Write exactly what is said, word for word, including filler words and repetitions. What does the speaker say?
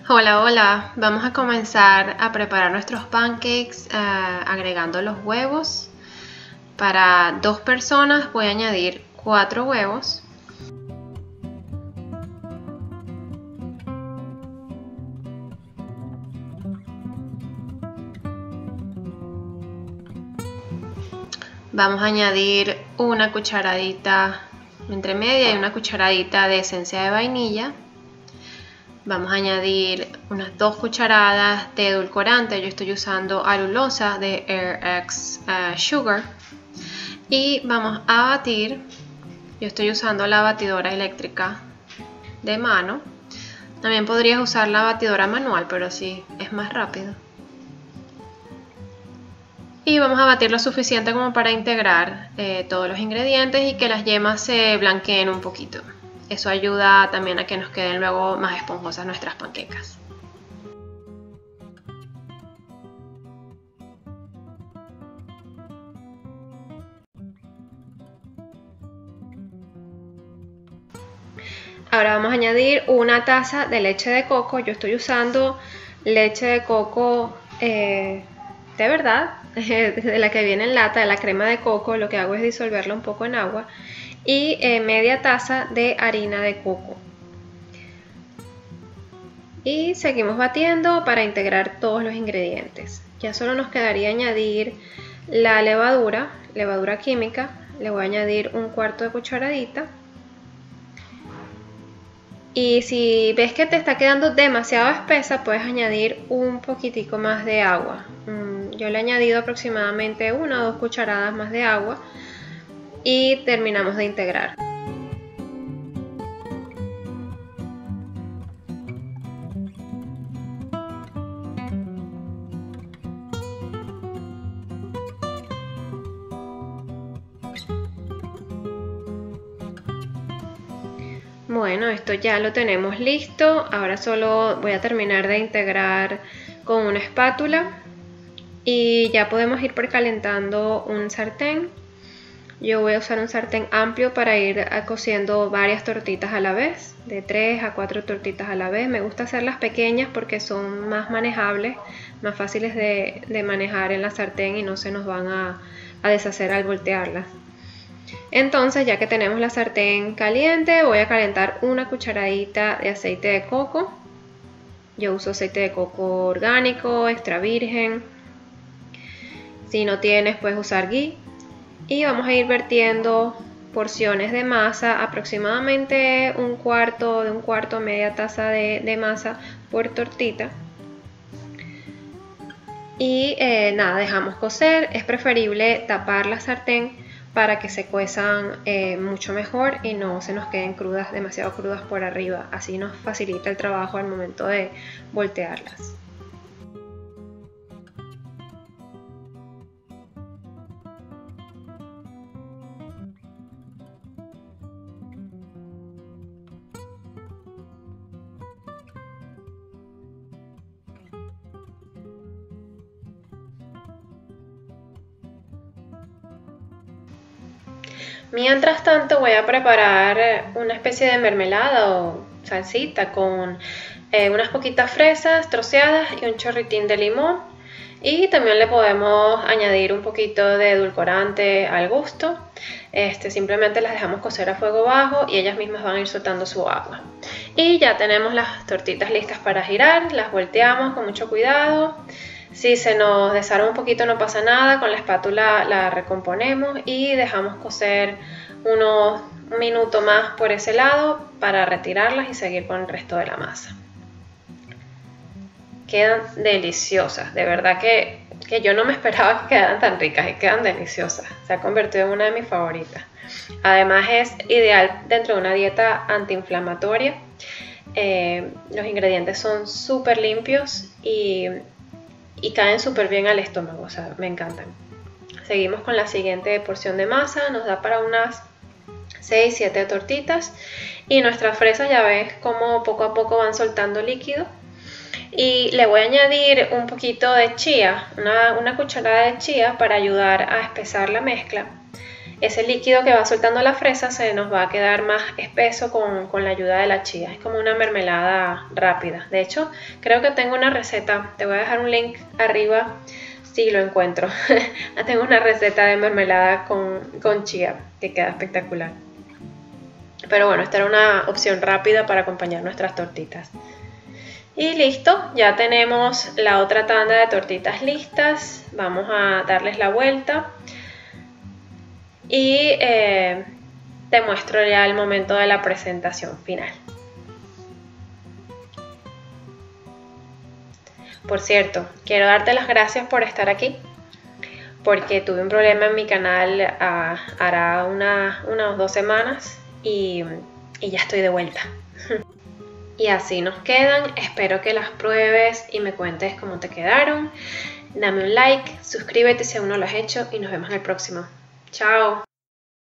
Hola, hola, vamos a comenzar a preparar nuestros pancakes uh, agregando los huevos. Para dos personas voy a añadir cuatro huevos. Vamos a añadir una cucharadita entre media y una cucharadita de esencia de vainilla. Vamos a añadir unas dos cucharadas de edulcorante. Yo estoy usando alulosa de Air X uh, Sugar. Y vamos a batir. Yo estoy usando la batidora eléctrica de mano. También podrías usar la batidora manual, pero sí es más rápido. Y vamos a batir lo suficiente como para integrar eh, todos los ingredientes y que las yemas se blanqueen un poquito. Eso ayuda también a que nos queden luego más esponjosas nuestras panquecas. Ahora vamos a añadir una taza de leche de coco. Yo estoy usando leche de coco eh, de verdad, de la que viene en lata, de la crema de coco. Lo que hago es disolverla un poco en agua. Y eh, media taza de harina de coco. Y seguimos batiendo para integrar todos los ingredientes. Ya solo nos quedaría añadir la levadura, levadura química. Le voy a añadir un cuarto de cucharadita. Y si ves que te está quedando demasiado espesa, puedes añadir un poquitico más de agua. Yo le he añadido aproximadamente una o dos cucharadas más de agua. Y terminamos de integrar. Bueno, esto ya lo tenemos listo. Ahora solo voy a terminar de integrar con una espátula. Y ya podemos ir precalentando un sartén. Yo voy a usar un sartén amplio para ir cociendo varias tortitas a la vez, de tres a cuatro tortitas a la vez. Me gusta hacerlas pequeñas porque son más manejables, más fáciles de, de manejar en la sartén y no se nos van a, a deshacer al voltearlas. Entonces, ya que tenemos la sartén caliente, voy a calentar una cucharadita de aceite de coco. Yo uso aceite de coco orgánico, extra virgen. Si no tienes, puedes usar ghee. Y vamos a ir vertiendo porciones de masa, aproximadamente un cuarto de un cuarto, media taza de, de masa por tortita. Y eh, nada, dejamos cocer. Es preferible tapar la sartén para que se cuezan eh, mucho mejor y no se nos queden crudas, demasiado crudas por arriba. Así nos facilita el trabajo al momento de voltearlas. Mientras tanto voy a preparar una especie de mermelada o salsita con eh, unas poquitas fresas troceadas y un chorritín de limón. Y también le podemos añadir un poquito de edulcorante al gusto. Este, simplemente las dejamos cocer a fuego bajo y ellas mismas van a ir soltando su agua. Y ya tenemos las tortitas listas para girar, las volteamos con mucho cuidado. Si se nos desarma un poquito no pasa nada, con la espátula la recomponemos y dejamos cocer unos un minuto más por ese lado para retirarlas y seguir con el resto de la masa. Quedan deliciosas, de verdad que, que yo no me esperaba que quedaran tan ricas y quedan deliciosas. Se ha convertido en una de mis favoritas. Además es ideal dentro de una dieta antiinflamatoria. Eh, los ingredientes son súper limpios y y caen súper bien al estómago, o sea, me encantan. Seguimos con la siguiente porción de masa, nos da para unas seis siete tortitas y nuestras fresas ya ves como poco a poco van soltando líquido. Y le voy a añadir un poquito de chía, una, una cucharada de chía para ayudar a espesar la mezcla. ese líquido que va soltando la fresa se nos va a quedar más espeso con, con la ayuda de la chía. Es como una mermelada rápida. De hecho, creo que tengo una receta, te voy a dejar un link arriba si lo encuentro. Tengo una receta de mermelada con, con chía que queda espectacular. Pero bueno, esta era una opción rápida para acompañar nuestras tortitas. Y listo, ya tenemos la otra tanda de tortitas listas. Vamos a darles la vuelta. Y eh, te muestro ya el momento de la presentación final. Por cierto, quiero darte las gracias por estar aquí, porque tuve un problema en mi canal uh, hará una, unas dos semanas y, y ya estoy de vuelta. Y así nos quedan. Espero que las pruebes y me cuentes cómo te quedaron. Dame un like, suscríbete si aún no lo has hecho y nos vemos en el próximo. Chao.